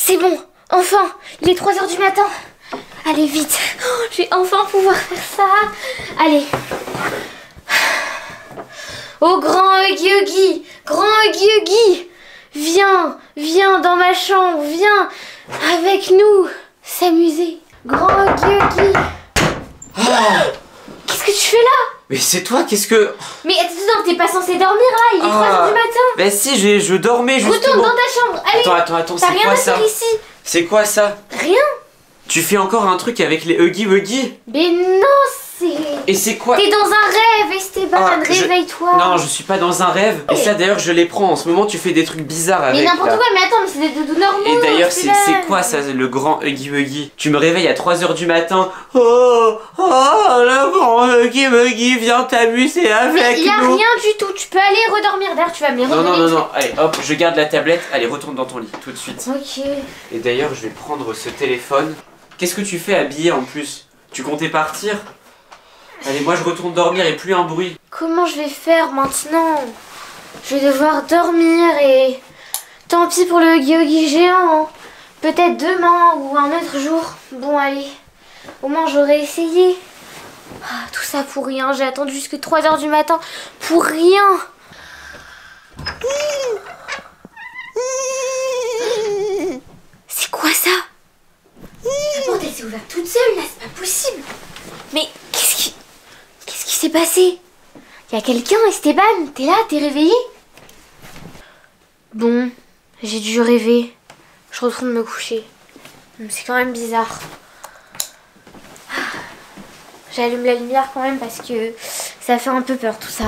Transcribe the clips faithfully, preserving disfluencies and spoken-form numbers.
C'est bon, enfin, il est trois heures du matin. Allez, vite. Oh, je vais enfin pouvoir faire ça. Allez. Oh, grand Huggy Huggy, grand Huggy Huggy, viens, viens dans ma chambre, viens avec nous s'amuser. Grand Huggy Huggy. Oh. Qu'est-ce que tu fais là? Mais c'est toi, qu'est-ce que... Mais attends, t'es pas censé dormir là, il est trois heures du matin. Bah si, je, je dormais justement. Retourne dans ta chambre, allez. Attends, attends, attends, c'est quoi ça? T'as rien à faire ici. C'est quoi ça? Rien. Tu fais encore un truc avec les Huggy Wuggy? Mais non, c'est... Et c'est quoi? T'es dans un rêve, Esteban, ah, réveille-toi. je... Non, je suis pas dans un rêve. Et ça d'ailleurs, je les prends. En ce moment, tu fais des trucs bizarres avec. Mais n'importe quoi, mais attends, mais c'est des doudous normaux. Et d'ailleurs, c'est quoi ça, le grand Huggy Wuggy? Tu me réveilles à trois heures du matin. Oh, oh, le grand Huggy Wuggy, viens t'amuser avec mais y a nous. rien du tout, tu peux aller redormir. D'ailleurs, tu vas me les redonner. Non, non, non, non, allez, hop, je garde la tablette. Allez, retourne dans ton lit, tout de suite. Ok. Et d'ailleurs, je vais prendre ce téléphone. Qu'est-ce que tu fais habillé en plus? Tu comptais partir? Allez, moi je retourne dormir et plus un bruit. Comment je vais faire maintenant? Je vais devoir dormir et... Tant pis pour le Huggy Wuggy géant. Hein. Peut-être demain ou un autre jour. Bon, allez. Au moins j'aurais essayé. Ah, tout ça pour rien. J'ai attendu jusqu'à trois heures du matin. Pour rien. C'est quoi ça? La porte elle s'est ouverte toute seule là, c'est pas possible. Mais qu'est-ce qui... Qu'est-ce qui s'est passé? Y'a quelqu'un, Esteban? T'es là? T'es réveillé? Bon, j'ai dû rêver. Je retourne me coucher. C'est quand même bizarre. J'allume la lumière quand même parce que ça fait un peu peur tout ça.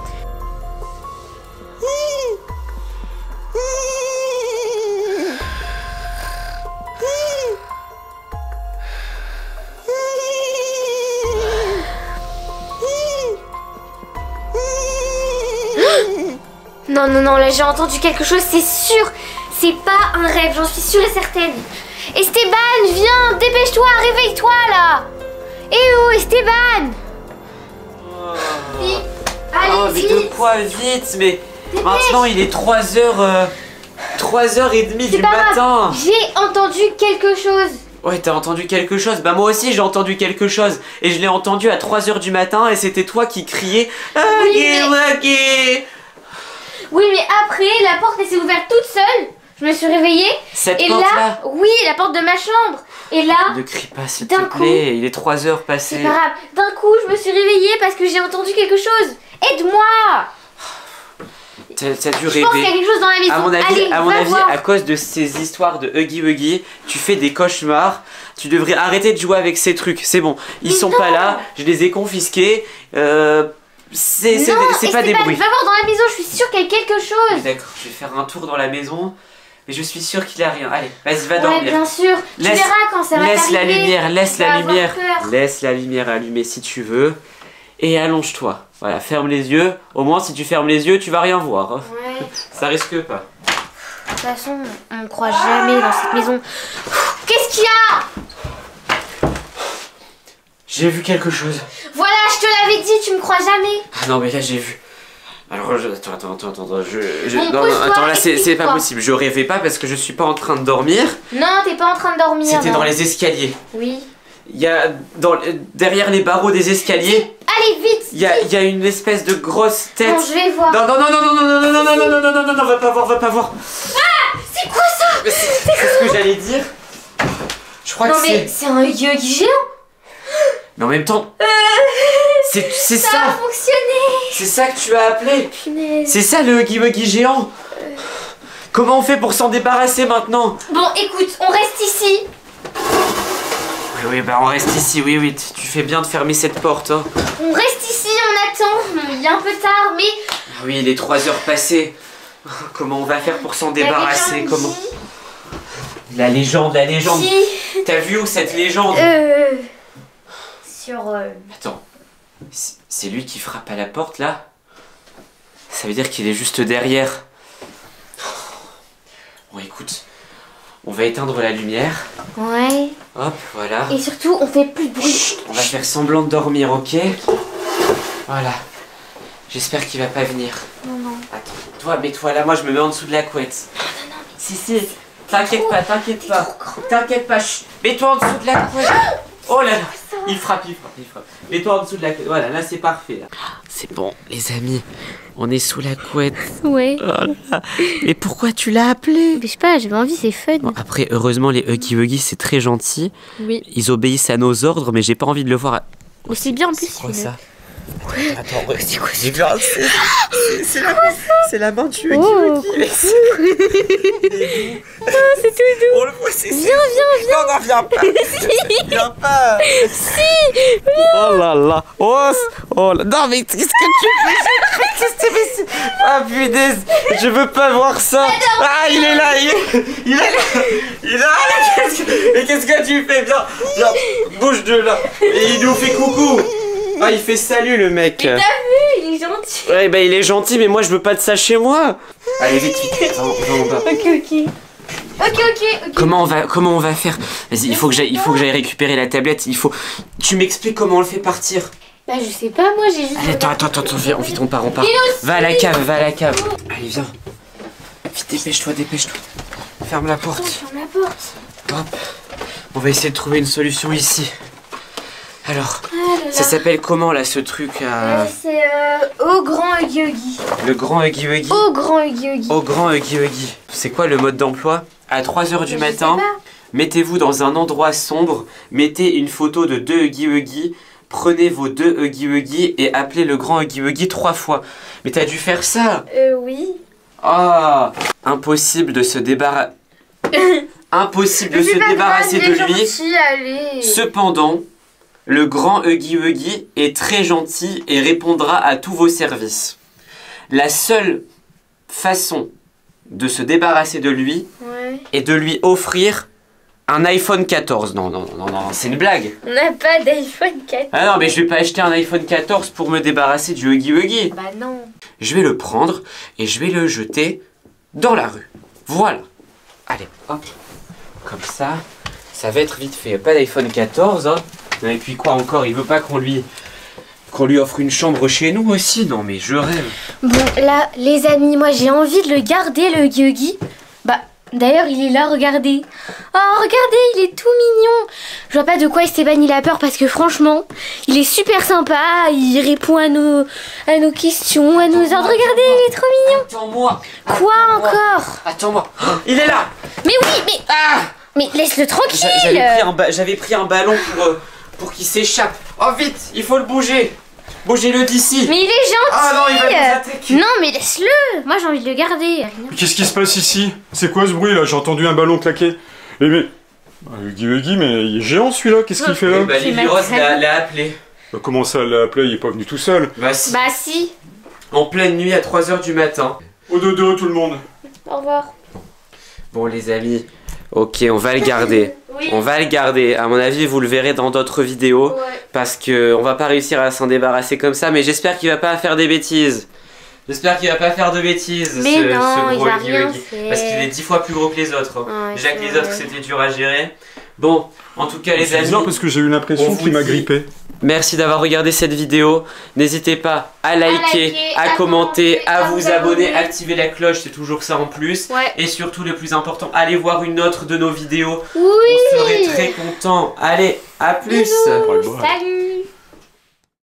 Non, non, non, là j'ai entendu quelque chose, c'est sûr. C'est pas un rêve, j'en suis sûre et certaine. Esteban, viens, dépêche-toi, réveille-toi là. Eh oh, Esteban. Oh. Vite. Allez, oh, mais vite. de quoi vite? Mais Dépêche. maintenant il est trois heures... Euh, trois heures trente du pas matin. J'ai entendu quelque chose. Ouais, t'as entendu quelque chose? Bah moi aussi j'ai entendu quelque chose. Et je l'ai entendu à trois heures du matin et c'était toi qui criais Huggy Wuggy. Oui, mais après, la porte elle s'est ouverte toute seule. Je me suis réveillée. Cette et porte là, là oui, la porte de ma chambre. Et là, ne crie pas s'il te d'un coup, plaît, il est trois heures passées. c'est pas grave. D'un coup, je me suis réveillée parce que j'ai entendu quelque chose. Aide-moi. T'as dû Je pense qu'il y a rêver. quelque chose dans la maison. À mon avis, Allez, à, mon va avis voir. à cause de ces histoires de Huggy Wuggy, tu fais des cauchemars. Tu devrais arrêter de jouer avec ces trucs. C'est bon, ils Mais sont non. pas là. Je les ai confisqués. Euh, c'est Non, c'est pas des Esteban, bruits. va voir dans la maison, je suis sûre qu'il y a quelque Oui, chose. d'accord, je vais faire un tour dans la maison. Mais je suis sûre qu'il a rien. Allez, vas-y, va Ouais, dormir. bien sûr. Tu Laisse- verras quand ça va Laisse la t'arriver. lumière, laisse Tu vas la avoir lumière. peur. Laisse la lumière allumée si tu veux. Et allonge-toi. Voilà, ferme les yeux. Au moins, si tu fermes les yeux, tu vas rien voir. hein. Ouais. Ça risque pas. De toute façon, on ne croit jamais dans cette maison. Qu'est-ce qu'il y a? J'ai vu quelque chose. Voilà, je te l'avais dit, tu me crois jamais. Ah non, mais là, j'ai vu. Alors, je... attends, attends, attends, attends. Je... je- Bon, non, non, pose-toi, attends, là, c'est c'est pas explique-toi. possible. Je rêvais pas parce que je suis pas en train de dormir. Non, t'es pas en train de dormir. C'était non. dans les escaliers. Oui. Il y a dans... derrière les barreaux des escaliers, Allez, vite. il y a... il y a une espèce de grosse tête. Bon, je vais voir. Non, non, non, non, non, non, non, non, non, non, non, non, non, non, non, va pas voir, va pas voir. Ah, c'est quoi ça? Mais C'est c'est ce que j'allais dire. Je crois Non, que mais c'est... c'est un Huggy Wuggy géant. Mais en même temps, Euh, c'est c'est ça a ça. fonctionné. C'est ça que tu as appelé. Punaise. C'est ça le Huggy Wuggy géant. Comment on fait pour s'en débarrasser maintenant? Bon, écoute, on reste ici. Oui, oui, bah on reste ici, oui, oui. Tu fais bien de fermer cette porte. Hein. On reste ici, on attend. Il est un peu tard, mais... Ah oui, il est trois heures passées. Comment on va faire pour s'en débarrasser? La Comment? légende La légende, la légende. dit- T'as vu où cette légende? Euh... Sur... euh, Attends, c'est c'est lui qui frappe à la porte là? Ça veut dire qu'il est juste derrière. Bon écoute, on va éteindre la lumière. Ouais. Hop, voilà. Et surtout, on fait plus de bruit. Chut, on va faire semblant de dormir, ok? Voilà. J'espère qu'il va pas venir. Non, non. Attends, toi, mets-toi là, moi je me mets en dessous de la couette. Non, non, non. Si, si. T'inquiète pas, t'inquiète pas. T'inquiète pas, chut. Mets-toi en dessous de la couette. Oh là là. Il frappe, il frappe, il frappe. Mets-toi en dessous de la couette. Voilà, là c'est parfait. Là. C'est bon, les amis. On est sous la couette. Ouais. Oh là. Mais pourquoi tu l'as appelé? Mais je sais pas, j'avais envie, c'est fun. Bon, après, heureusement, les Huggy Wuggy, c'est très gentil. Oui. Ils obéissent à nos ordres, mais j'ai pas envie de le voir. À... Mais c'est bien en plus. C'est quoi ça? Ouais. Attends, attends, C'est quoi j'ai vu un... C'est la... la main du Huggy Oh, Wuggy. c'est tout doux. On le voit, c'est... Viens, viens, viens. Non, non, viens pas. Viens pas. Si. Oh là là. Oh, oh là. Non, mais qu'est-ce que tu fais? Qu'est-ce que tu fais? Ah punaise, je veux pas voir ça. Ah, il est là, il est, il est là. Il est là. Mais qu'est-ce que tu fais? Viens, viens, bouge de là. Et il nous fait coucou. Ah, il fait salut le mec. Mais t'as vu, il est gentil. Ouais, bah il est gentil, mais moi je veux pas de ça chez moi. Allez, vite, vite. Va, va en bas. Ok, ok. Ok, ok, ok. Comment on va, comment on va faire? Vas-y, il faut que j'aille, il faut que j'aille récupérer la tablette. Il faut. Tu m'expliques comment on le fait partir? Bah je sais pas, moi j'ai juste... Allez, attends, attends, attends, viens, vite, on part, on part. Va à la cave, va à la cave. Allez, viens. Vite, dépêche-toi, dépêche-toi. Ferme la porte. Ferme la porte. Hop. On va essayer de trouver une solution ici. Alors, Ah là là. ça s'appelle comment là ce truc à... Euh, c'est euh, au grand Huggy Wuggy. Le grand Huggy Wuggy. Au grand Huggy Wuggy. Au grand Huggy Wuggy. C'est quoi le mode d'emploi? À trois heures du Je matin, sais pas. mettez-vous dans un endroit sombre, mettez une photo de deux Huggy Wuggy, prenez vos deux Huggy Wuggy et appelez le grand Huggy Wuggy trois fois. Mais t'as dû faire ça? Euh, oui. Ah, impossible de se débarrasser. Impossible de se débarrasser de lui. Gentil, allez. Cependant, le grand Huggy Wuggy est très gentil et répondra à tous vos services. La seule façon de se débarrasser de lui Ouais. est de lui offrir un iPhone quatorze. Non, non, non, non, c'est une blague. On n'a pas d'iPhone quatre. Ah non, mais je vais pas acheter un iPhone quatorze pour me débarrasser du Huggy Wuggy. Bah non. Je vais le prendre et je vais le jeter dans la rue. Voilà. Allez, hop. Comme ça, ça va être vite fait. Pas d'iPhone quatorze, hein. Et puis quoi encore, il veut pas qu'on lui... qu'on lui offre une chambre chez nous aussi? Non mais je rêve. Bon, là, les amis, moi j'ai envie de le garder, le Huggy Wuggy. Bah, d'ailleurs, il est là, regardez. Oh, regardez, il est tout mignon. Je vois pas de quoi Esteban il a peur parce que franchement, il est super sympa. Il répond à nos, à nos questions, à nos ordres. Regardez, il est trop mignon. Attends-moi. Quoi encore? Attends-moi. Il est là. Mais oui, mais... Ah, Mais laisse-le tranquille. J'a- J'avais pris, un ba- j'avais pris un ballon pour, euh, pour qu'il s'échappe. Oh vite, il faut le bouger. Bougez-le d'ici. Mais il est gentil. Ah non, il va nous attaquer. Non, mais laisse-le. Moi j'ai envie de le garder. Qu'est-ce qui se passe ici? C'est quoi ce bruit là? J'ai entendu un ballon claquer. Eh mais... Huggy Wuggy, mais il est géant celui-là, qu'est-ce qu'il fait là? Oui, bah, Lily Rose l'a l'a appelé. Bah, comment ça, elle l'a appelé? Il est pas venu tout seul. Bah si. Bah si. En pleine nuit à trois heures du matin. Au dodo tout le monde. Au revoir. Bon les amis, ok, on va le garder. Oui. On va le garder. À mon avis, vous le verrez dans d'autres vidéos. Ouais. Parce que on va pas réussir à s'en débarrasser comme ça. Mais j'espère qu'il va pas faire des bêtises. J'espère qu'il va pas faire de bêtises. Mais ce, non, ce il gros va Huggy rien Wuggy. faire. Parce qu'il est dix fois plus gros que les autres. hein. Ouais, Déjà que c'est les vrai. autres c'était dur à gérer. Bon, en tout cas les C'est amis. bizarre parce que j'ai eu on l'impression vous qu'il m'a dit- grippé. Merci d'avoir regardé cette vidéo. N'hésitez pas à liker, liker, à, à commenter, commenter, à à vous vous abonner, abonner. activer la cloche, c'est toujours ça en plus. Ouais. Et surtout, le plus important, allez voir une autre de nos vidéos. Oui. On serait très content. Allez, à plus. Bisous. Ouais, bon. Salut.